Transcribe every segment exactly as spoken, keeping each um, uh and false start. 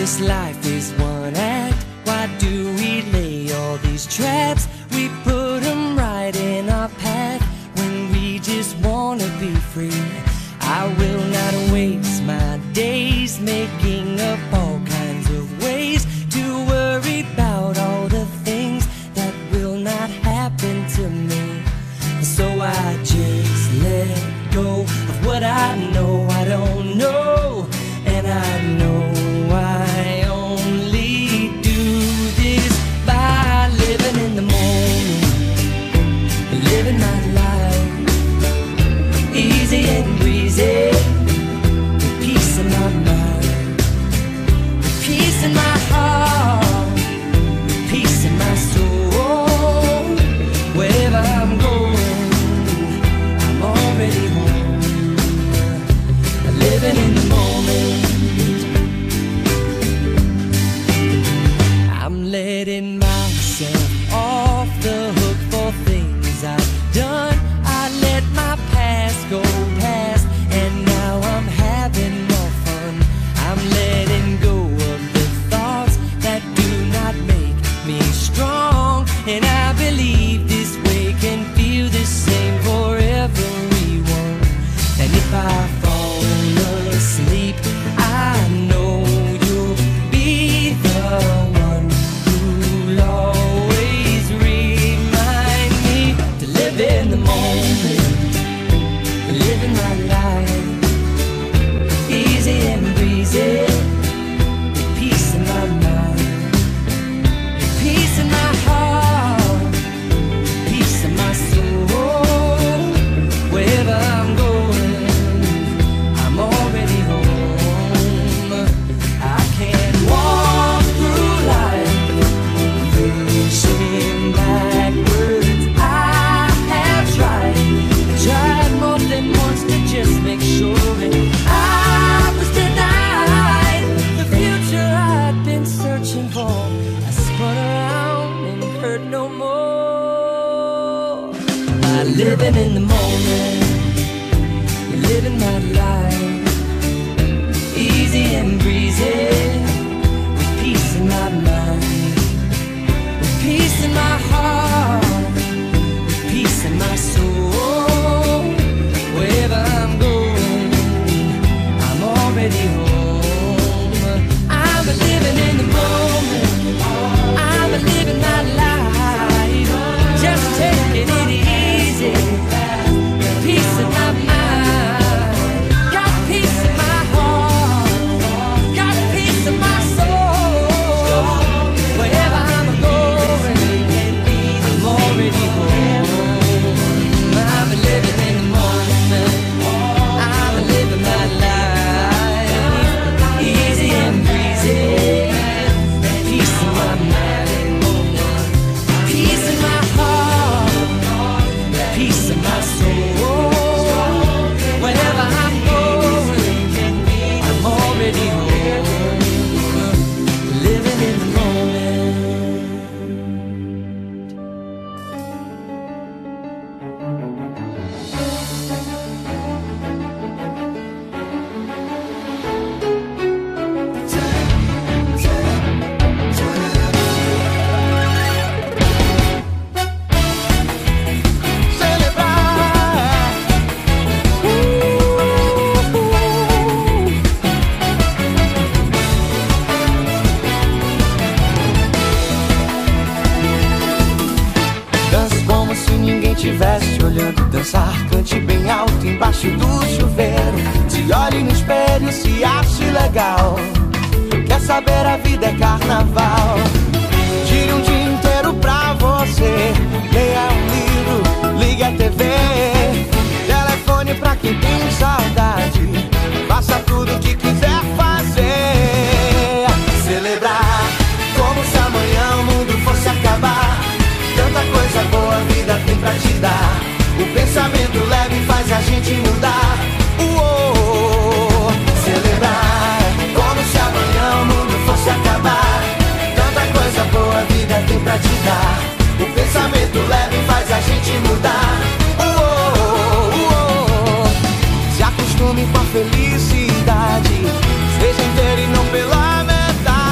this life is one act. Why do we lay all these traps? We put them right in our path when we just wanna be free. I will not waste my days making up all kinds of ways to worry about all the things that will not happen to me. So I just let go of what I know I don't know, and I know I only do this by living in the moment, living my life easy and breezy, with peace in my mind, with peace in my heart, with peace in my soul. Wherever I'm going, I'm already home, living in the moment. I'm letting myself off the hook for things I've done. I let my past go past, and now I'm having more fun. I'm letting go of the thoughts that do not make me strong, and I believe this way can feel the same for everyone. And if I fall asleep, I know you'll be the one who'll always remind me to live in the moment, living my life easy and breezy, with peace in my mind, with peace in my heart, peace in my soul. Wherever I'm going, I'm already home. I can't walk through life pushing backwards. I have tried, tried more than once to just make sure that I was denied the future I'd been searching for. I spun around and hurt no more. By living in the moment, living my life easy and breezy, with peace in my mind, with peace in my heart, with peace in my soul. Wherever I'm going, I'm already home. I'm living in the moment, I'm living my life, just taking it easy, with peace in my mind, got peace in my heart, got peace in my soul. Wherever I'm going, I'm already home. I'm living in the moment, I'm living my life easy and breezy, peace in my mind, peace in my heart, peace in my soul. Wherever I'm going, I'm already home, living in the moment. Dance como se ninguém tivesse olhando. Dançar, cante bem alto embaixo do chuveiro. Se olhe no espelho, se ache legal. Quer saber, a vida é carnaval. Tire um dia inteiro pra você. Leia um livro, ligue a T V. Telefone pra quem tem saudade. Faça tudo o que quiser fazer. Celebrar como se amanhã o mundo fosse acabar. Tanta coisa boa a vida tem pra te dar. O pensamento leve faz a gente mudar. Uou, celebrar como se amanhã o mundo fosse acabar. Tanta coisa boa a vida tem pra te dar. O pensamento leve faz a gente mudar. Uou, uou. Se acostume com a felicidade, seja inteiro e não pela metade.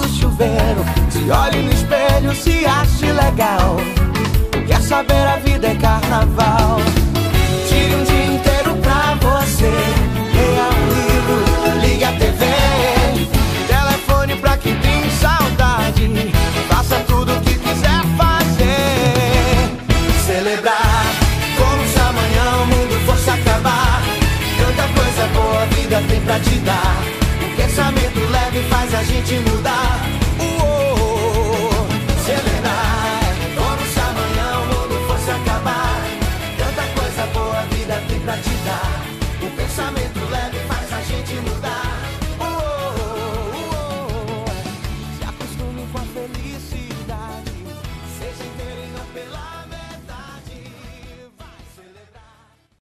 do chuveiro, se olhe no espelho, se ache legal. Quer saber, a vida é carnaval. Tire um dia inteiro pra você, leia um livro, ligue a T V, telefone pra quem tem saudade, faça tudo o que quiser fazer. Celebrar como se amanhã o mundo fosse acabar. Tanta coisa boa a vida tem pra te dar. Um pensamento leve faz a gente mudar.